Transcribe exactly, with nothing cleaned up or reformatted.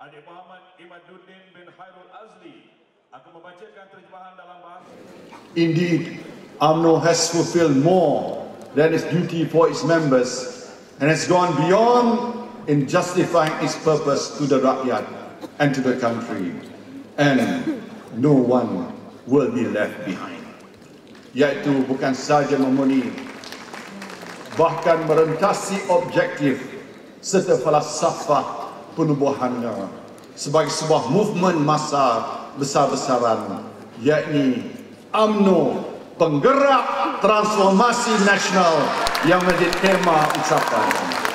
Adik Muhammad Imaduddin bin Khairul Azli akan membacakan terjemahan dalam bahasa. Indeed, Umno has fulfilled more than its duty for its members and has gone beyond in justifying its purpose to the rakyat and to the country, and no one will be left behind. Iaitu bukan sahaja memenuhi, bahkan merentasi objektif serta falsafah penubuhannya sebagai sebuah movement massa besar-besaran, yakni UMNO, penggerak transformasi nasional yang menjadi tema ucapan.